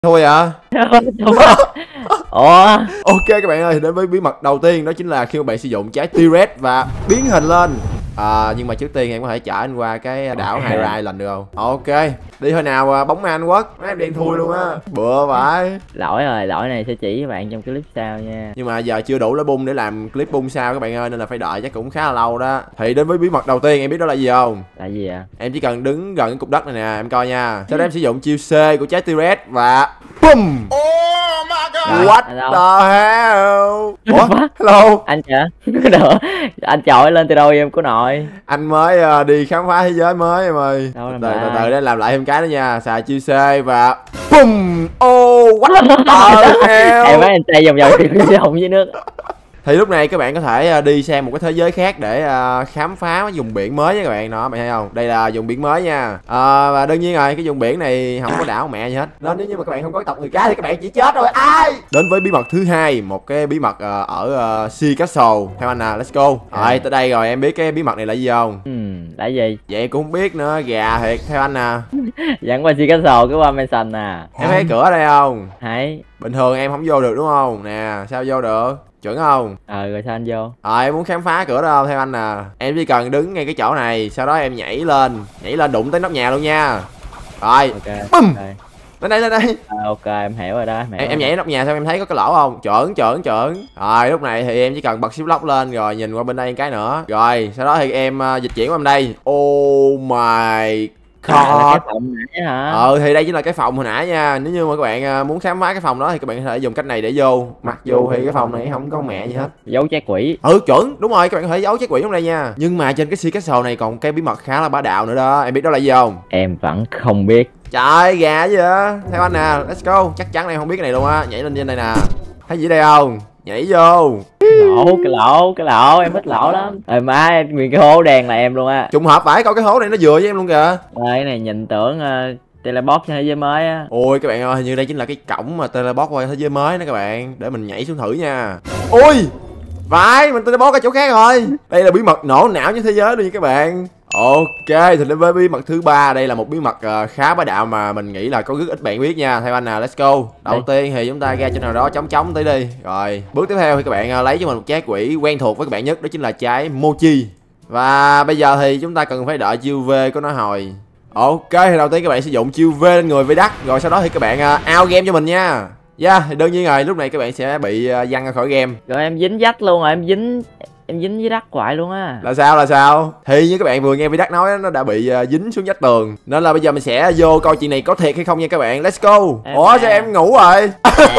Thôi à. Ủa. Ok các bạn ơi, đến với bí mật đầu tiên, đó chính là khi mà bạn sử dụng trái T-Rex và biến hình lên. Nhưng mà trước tiên em có thể chở anh qua cái đảo Hyrai lần được không? Ok, đi thôi nào bóng ma Anh Quốc. Mấy em đen thui luôn á, bựa vãi. Lỗi rồi, lỗi này sẽ chỉ với bạn trong clip sau nha. Nhưng mà giờ chưa đủ lá bung để làm clip bung sao các bạn ơi, nên là phải đợi chắc cũng khá là lâu đó. Thì đến với bí mật đầu tiên, em biết đó là gì không? Là gì ạ? Em chỉ cần đứng gần cái cục đất này nè, em coi nha. Sau đó em sử dụng chiêu C của trái T-Rex và BOOM. What the hell? Ủa? Hello. Anh chả được. Anh chọi lên từ đâu em của nội. Anh mới đi khám phá thế giới mới em ơi. Từ từ để làm lại thêm cái nữa nha. Xài chiêu C và BOOM. Oh what the hell. Em thấy anh xây vòng vòng dưới nước. Thì lúc này các bạn có thể đi sang một cái thế giới khác để khám phá vùng biển mới nha các bạn. Đó, bạn thấy không? Đây là vùng biển mới nha. Và đương nhiên rồi, cái vùng biển này không có đảo mẹ gì hết. Nên nếu như mà các bạn không có tộc người cá thì các bạn chỉ chết rồi. Ai? Đến với bí mật thứ hai, một cái bí mật ở Sea Castle. Theo anh let's go. Rồi, tới đây rồi, em biết cái bí mật này là gì không? Là gì? Vậy cũng không biết nữa, gà thiệt, theo anh nè. Dẫn qua Sea Castle cái qua Mansion nè. Em thấy cửa ở đây không? Thấy. Bình thường em không vô được đúng không? Nè, sao vô được? Chuẩn không? Rồi sao anh vô? Em muốn khám phá cửa đó không? Theo anh nè, em chỉ cần đứng ngay cái chỗ này, sau đó em nhảy lên đụng tới nóc nhà luôn nha. Rồi, Ok. bum. Lên đây. Ok, em hiểu rồi đó. Em nhảy nóc nhà xong em thấy có cái lỗ không? Chuẩn. Rồi lúc này thì em chỉ cần bật xíu lóc lên rồi nhìn qua bên đây cái nữa. Rồi sau đó thì em dịch chuyển qua bên đây. Oh my God. Cái phòng nãy hả? Thì đây chính là cái phòng hồi nãy nha. Nếu như mà các bạn muốn khám phá cái phòng đó thì các bạn có thể dùng cách này để vô. Mặc dù thì cái phòng này không có mẹ gì hết. Giấu trái quỷ. Chuẩn, đúng rồi, các bạn có thể giấu trái quỷ trong đây nha. Nhưng mà trên cái Sea Castle này còn cái bí mật khá là bá đạo nữa đó. Em biết đó là gì không? Em vẫn không biết. Trời gà gì vậy? Theo anh nè, let's go. Chắc chắn em không biết cái này luôn á. Nhảy lên trên đây nè. Thấy gì đây không? Nhảy vô. Cái lỗ em thích lỗ lắm. Rồi má nguyên cái hố đen là em luôn á. Trùng hợp phải, coi cái hố này nó vừa với em luôn kìa. Cái này nhìn tưởng teleport cho thế giới mới á. Ôi các bạn ơi, hình như đây chính là cái cổng mà teleport qua thế giới mới đó các bạn. Để mình nhảy xuống thử nha. Ôi phải, mình teleport ra chỗ khác rồi. Đây là bí mật nổ não như thế giới luôn nha các bạn. Ok, thì đến với bí mật thứ ba, đây là một bí mật khá bá đạo mà mình nghĩ là có rất ít bạn biết nha. Theo anh nào, let's go. Đầu tiên thì chúng ta ra chỗ nào đó trống tới đi. Rồi, bước tiếp theo thì các bạn lấy cho mình một trái quỷ quen thuộc với các bạn nhất, đó chính là trái Mochi. Và bây giờ thì chúng ta cần phải đợi chiêu V của nó hồi. Ok, thì đầu tiên các bạn sử dụng chiêu V lên người với đất, rồi sau đó thì các bạn out game cho mình nha. Thì đương nhiên rồi, lúc này các bạn sẽ bị văng ra khỏi game. Rồi em dính dách luôn rồi, em dính với đất hoài luôn á. Là sao? Thì như các bạn vừa nghe với đất nói nó đã bị dính xuống vách tường. Nên là bây giờ mình sẽ vô coi chuyện này có thiệt hay không nha các bạn. Let's go. Ủa sao em ngủ rồi?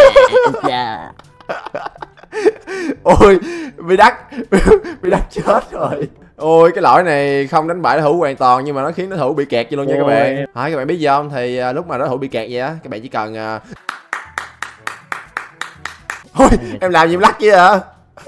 Ôi, bị đất chết rồi. Ôi cái lỗi này không đánh bại đối thủ hoàn toàn, nhưng mà nó khiến đối thủ bị kẹt vậy luôn nha các bạn. Các bạn biết gì không? Thì lúc mà đối thủ bị kẹt vậy á, các bạn chỉ cần Ôi em làm gì em lắc chứ hả?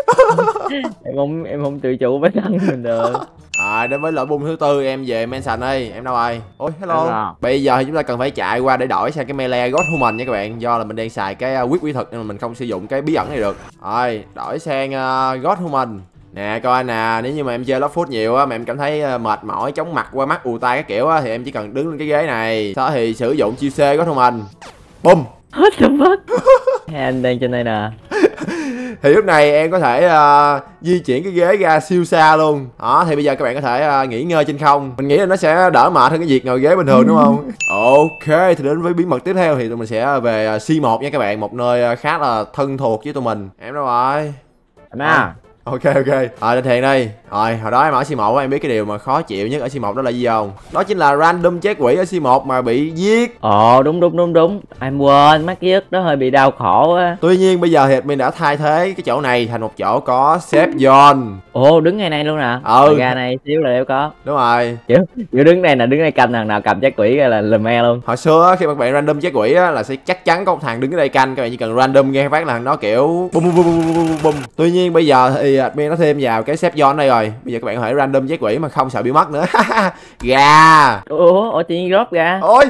em không tự chủ với thân mình được. Đến với lỗi bung thứ tư, em về Mansion đi. Em đâu rồi? Ôi hello. Bây giờ thì chúng ta cần phải chạy qua để đổi sang cái melee God Human nha các bạn. Do là mình đang xài cái quyết quỷ thực nên mà mình không sử dụng cái bí ẩn này được. Rồi đổi sang God Human. Nè coi anh nè, nếu như mà em chơi Love Food nhiều á mà em cảm thấy mệt mỏi, chóng mặt, qua mắt, ù tai các kiểu á, thì em chỉ cần đứng lên cái ghế này, sau đó thì sử dụng chiêu C God Human. Bum. Hết the fuck. Anh đang trên đây nè. Thì lúc này em có thể di chuyển cái ghế ra siêu xa luôn. Đó, thì bây giờ các bạn có thể nghỉ ngơi trên không. Mình nghĩ là nó sẽ đỡ mệt hơn cái việc ngồi ghế bình thường đúng không? Ok, thì đến với bí mật tiếp theo thì tụi mình sẽ về C1 nha các bạn. Một nơi khá là thân thuộc với tụi mình. Em đâu rồi? Em à. Ok lên thiền đi. Rồi hồi đó em ở C1 em biết cái điều mà khó chịu nhất ở C1 đó là gì không? Đó chính là random chết quỷ ở C1 mà bị giết. Đúng. Em quên mắt giết đó hơi bị đau khổ á. Tuy nhiên bây giờ thì admin đã thay thế cái chỗ này thành một chỗ có safe zone. Đứng ngay này luôn nè. Ra này xíu là đều có. Đúng rồi. Kiểu đứng đây nè, đứng đây canh, thằng nào cầm chết quỷ là me luôn. Hồi xưa khi mà các bạn random chết quỷ á là sẽ chắc chắn có một thằng đứng ở đây canh, các bạn chỉ cần random nghe phát là thằng đó kiểu bum. Tuy nhiên bây giờ thì admin nó thêm vào cái safe zone đây rồi. Bây giờ các bạn có thể random chết quỷ mà không sợ bị mất nữa. Gà. Ủa tự nhiên drop ra. Ôi.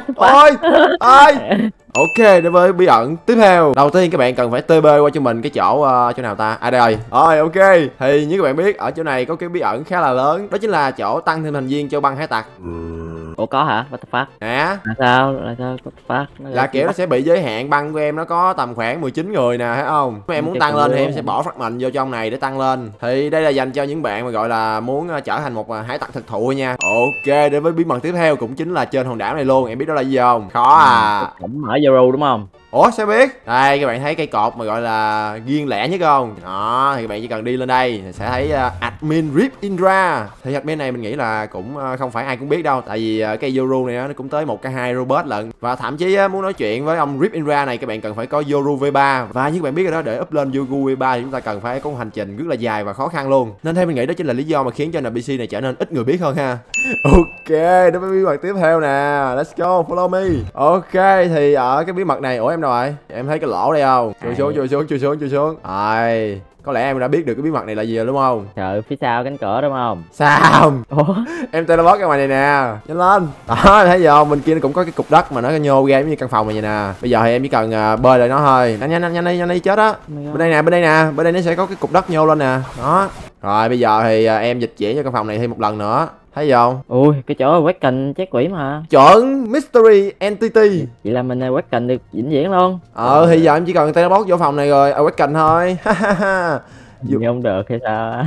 Ok, đến với bí ẩn tiếp theo. Đầu tiên các bạn cần phải TP qua cho mình cái chỗ nào ta? Đây rồi. Ok. Thì như các bạn biết ở chỗ này có cái bí ẩn khá là lớn, đó chính là chỗ tăng thêm thành viên cho băng hải tặc. Ủa có hả? What the fuck? Nè, Là sao? What the fuck? là kiểu nó sẽ bị giới hạn, băng của em nó có tầm khoảng 19 người nè, thấy không? Nếu em muốn tăng lên thì em sẽ bỏ fragment vô trong này để tăng lên. Thì đây là dành cho những bạn mà gọi là muốn trở thành một hải tặc thực thụ nha. Ok, đến với bí mật tiếp theo cũng chính là trên hòn đảo này luôn. Em biết đó là gì không? Khó à. Cũng mở Zoro đúng không? Ủa sao biết? Đây các bạn thấy cây cột mà gọi là riêng lẻ nhất không? Đó, thì các bạn chỉ cần đi lên đây sẽ thấy admin Rip Indra. Thì admin này mình nghĩ là cũng không phải ai cũng biết đâu, tại vì cây Yoru này nó cũng tới 1k2 robot lận. Và thậm chí muốn nói chuyện với ông Rip Indra này các bạn cần phải có Yoru V3. Và như các bạn biết rồi đó, để up lên Yoru V3 thì chúng ta cần phải có một hành trình rất là dài và khó khăn luôn. Nên theo mình nghĩ đó chính là lý do mà khiến cho NPC này trở nên ít người biết hơn ha. Ok, đến với bí mật tiếp theo nè. Let's go, follow me. Ok, thì ở cái bí mật này, ủa em đâu rồi? Em thấy cái lỗ đây không? Chui xuống. Rồi, có lẽ em đã biết được cái bí mật này là gì rồi đúng không? Trời, phía sau cánh cửa đúng không? Sao? Ủa? Em teleport ra ngoài này nè, nhanh lên. Đó, thấy giờ bên kia nó cũng có cái cục đất mà nó nhô ra giống như căn phòng này vậy nè. Bây giờ thì em chỉ cần bơi lại nó thôi. Nhanh đi chết á. Bên đây nó sẽ có cái cục đất nhô lên nè. Đó. Rồi bây giờ thì em dịch chuyển cho căn phòng này thêm một lần nữa. Thấy gì không? Ui, cái chỗ Awaken chết quỷ mà. Chuẩn Mystery Entity. Vậy là mình Awaken được vĩnh viễn luôn. Thì giờ em chỉ cần teleport vô phòng này rồi Awaken thôi. Nhưng không được hay sao?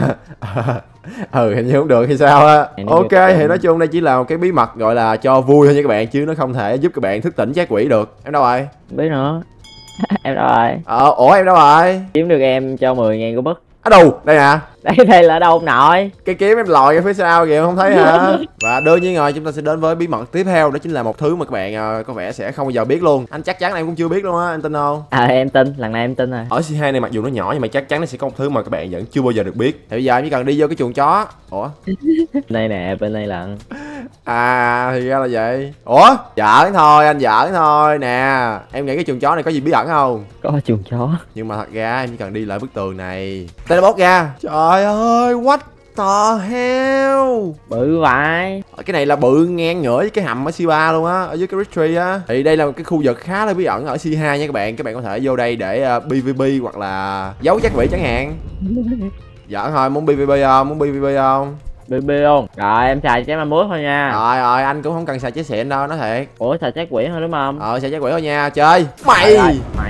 Hình như không được hay sao á. Ok, thì nói chung đây chỉ là một cái bí mật gọi là cho vui thôi nha các bạn, chứ nó không thể giúp các bạn thức tỉnh giác quỷ được. Em đâu rồi? Không biết nữa. Em đâu rồi? Ủa em đâu rồi? Kiếm được em cho 10.000 của bất. Đâu đây nè. Đây là đâu ông nội? Cái kiếm em lòi ra phía sau kìa, không thấy hả? Và đương nhiên rồi, chúng ta sẽ đến với bí mật tiếp theo, đó chính là một thứ mà các bạn có vẻ sẽ không bao giờ biết luôn. Anh chắc chắn là em cũng chưa biết luôn á, anh tin không? Em tin, lần này em tin rồi. Ở C2 này mặc dù nó nhỏ nhưng mà chắc chắn nó sẽ có một thứ mà các bạn vẫn chưa bao giờ được biết. Thì bây giờ em chỉ cần đi vô cái chuồng chó. Ủa? Đây nè, bên đây lận. Thì ra là vậy. Ủa? Giỡn thôi, anh giỡn thôi nè. Em nghĩ cái chuồng chó này có gì bí ẩn không? Có chuồng chó. Nhưng mà thật ra em chỉ cần đi lại bức tường này, teleport ra. Trời ơi, what the hell? Bự vậy. Cái này là bự ngang ngửa với cái hầm ở C3 luôn á, ở dưới cái retreat á. Thì đây là một cái khu vực khá là bí ẩn ở C2 nha các bạn. Các bạn có thể vô đây để PVP hoặc là giấu chắc quỷ chẳng hạn. Giỡn thôi, muốn PVP không? BB không? Rồi em xài trái ma muối thôi nha. Rồi anh cũng không cần xài trái xịn đâu, nói thiệt. Ủa xài trái quỷ thôi đúng không? Xài trái quỷ thôi nha, chơi. Mày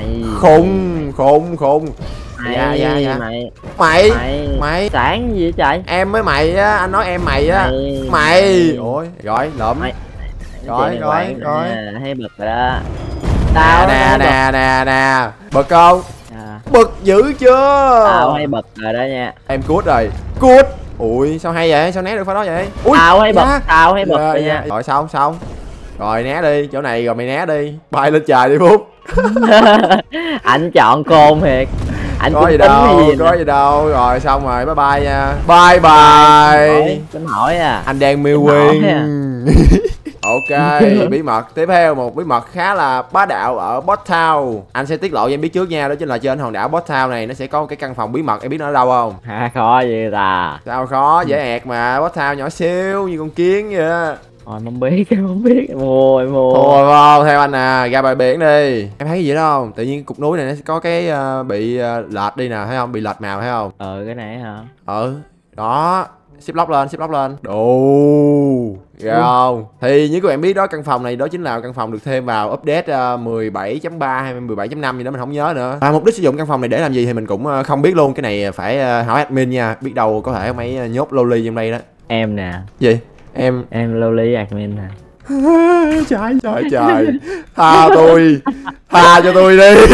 khùng. Dạ. Mày Sáng gì vậy trời? em với mày á, anh nói em mày á. Mày ôi rồi lộn. Rồi hay bực rồi đó. Tao nè bực không? Bực dữ chưa? Tao hay bực rồi đó nha. Em cút. Ui sao hay vậy, sao né được phải đó vậy? Ui, tao hay bực rồi nha. Rồi xong rồi né đi chỗ này, rồi mày né đi, bay lên trời đi Phúc. Anh chọn khôn thiệt. Anh có gì đâu, rồi xong rồi, bye bye nha, bye. Tính hỏi à, anh đang miêu win. Ok, bí mật tiếp theo, một bí mật khá là bá đạo ở Boss Town. Anh sẽ tiết lộ cho em biết trước nha, đó chính là trên hòn đảo Boss Town này nó sẽ có cái căn phòng bí mật, em biết nó ở đâu không? Khó gì ta? Sao khó, dễ ẹt mà, Boss Town nhỏ xíu như con kiến vậy. Không biết, em mua. Thôi không, theo anh nè, ra bãi biển đi. Em thấy cái gì đó không? Tự nhiên cục núi này nó sẽ có cái bị lệch đi nè, thấy không? Bị lệch màu thấy không? Cái này hả? Đó. Ship lock lên. Đồ. Dạ không? Thì như các bạn biết đó, căn phòng này đó chính là căn phòng được thêm vào update 17.3 hay 17.5 gì đó mình không nhớ nữa. Và mục đích sử dụng căn phòng này để làm gì thì mình cũng không biết luôn. Cái này phải hỏi admin nha. Biết đâu có thể ông ấy nhốt loli trong đây đó. Em nè. Gì? Em loli admin nè. Trời. Tha cho tôi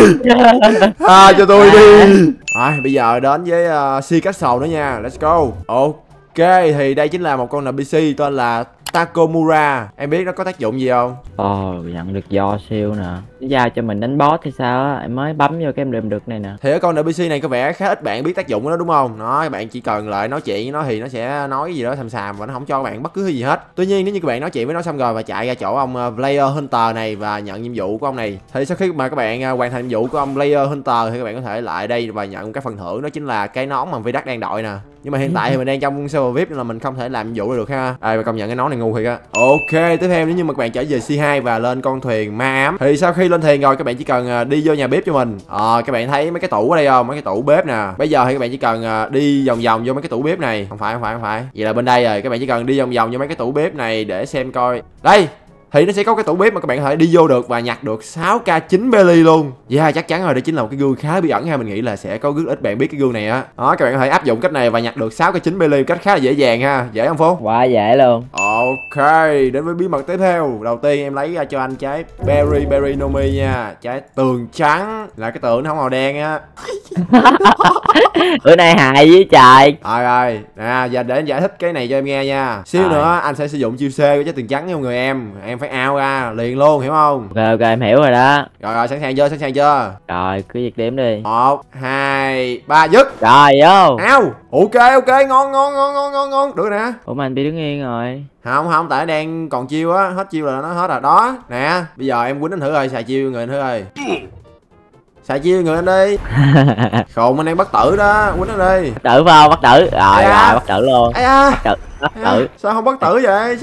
đi. Rồi bây giờ đến với Sea Castle nữa nha. Let's go. Ok, thì đây chính là một con NPC tên là Takomura. Em biết nó có tác dụng gì không? Nhận được do siêu nè. Nó giao cho mình đánh boss thì sao á, em mới bấm vô cái em làm được này nè. Thì ở con NPC này có vẻ khá ít bạn biết tác dụng của nó đúng không? Nó các bạn chỉ cần lại nói chuyện với nó thì nó sẽ nói cái gì đó xàm và nó không cho các bạn bất cứ thứ gì hết. Tuy nhiên nếu như các bạn nói chuyện với nó xong rồi và chạy ra chỗ ông Player Hunter này và nhận nhiệm vụ của ông này, thì sau khi mà các bạn hoàn thành nhiệm vụ của ông Player Hunter thì các bạn có thể lại đây và nhận một cái phần thưởng, đó chính là cái nón mà Vidac đang đội nè. Nhưng mà hiện tại thì mình đang trong server VIP nên là mình không thể làm nhiệm vụ được ha. Mà công nhận cái nón này ngu thiệt á. Ok, tiếp theo nếu như mà các bạn trở về C2 và lên con thuyền ma ám thì sau khi lên thuyền rồi các bạn chỉ cần đi vô nhà bếp cho mình. Các bạn thấy mấy cái tủ ở đây không? Mấy cái tủ bếp nè. Bây giờ thì các bạn chỉ cần đi vòng vòng vô mấy cái tủ bếp này. Không phải. Vậy là bên đây rồi, các bạn chỉ cần đi vòng vòng vô mấy cái tủ bếp này để xem coi. Đây, thì nó sẽ có cái tủ bếp mà các bạn có thể đi vô được và nhặt được 6k9 belly luôn. Chắc chắn rồi, đây chính là một cái gương khá bí ẩn ha. Mình nghĩ là sẽ có rất ít bạn biết cái gương này á. Đó, các bạn có thể áp dụng cách này và nhặt được 6k9 belly một cách khá là dễ dàng ha. Dễ không Phú? Quá dễ luôn. Ok, đến với bí mật tiếp theo. Đầu tiên em lấy ra cho anh trái Berry Nomi nha. Trái tường trắng, là cái tường nó không màu đen á. Bữa nay hại với trời. Rồi, nè, giờ để anh giải thích cái này cho em nghe nha. Xíu nữa anh sẽ sử dụng chiêu C với trái tường trắng cho người em phải ao ra liền luôn, hiểu không? Ok, em hiểu rồi đó. Rồi, sẵn sàng chưa? Rồi, cứ việc đếm đi. 1, 2, 3 dứt. Rồi, vô. Ao. Ok, ngon. Được nè. Ủa mà anh bị đứng yên rồi. Không, tại đang còn chiêu á, hết chiêu là nó hết rồi đó. Nè, bây giờ em quýnh anh thử ơi, xài chiêu người anh thử ơi. Xài chiêu người anh đi. Khùng, anh đang bất tử đó, quýnh anh đi. Bắt tử phải không? Bắt tử. Rồi, bắt tử luôn. Bắt tử. Sao không bất tử vậy?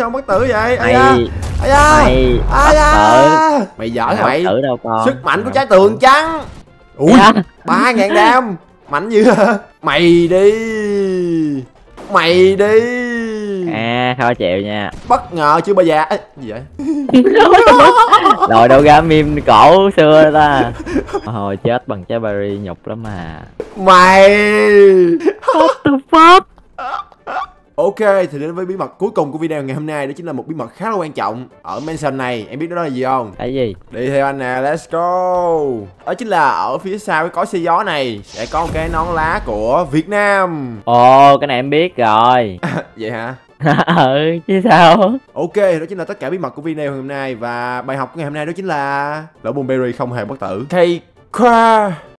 Mày giỏi hả mày? Tử đâu con. Sức mạnh của trái tường trắng. Ui, 3.000 đam. Mạnh dữ hả? Mày đi. Khó chịu nha. Bất ngờ chưa bao giờ. Gì vậy? Rồi đâu ra meme cổ xưa ta. Hồi chết bằng trái berry nhục lắm mà. Mày. What the fuck? Ok, thì đến với bí mật cuối cùng của video ngày hôm nay. Đó chính là một bí mật khá là quan trọng. Ở mansion này, em biết đó là gì không? Cái gì? Đi theo anh nè, let's go. Đó chính là ở phía sau cái cối xay gió này sẽ có một cái nón lá của Việt Nam. Ồ, cái này em biết rồi. Vậy hả? Ừ, chứ sao? Ok, đó chính là tất cả bí mật của video ngày hôm nay. Và bài học của ngày hôm nay đó chính là lỗ Berry không hề bất tử.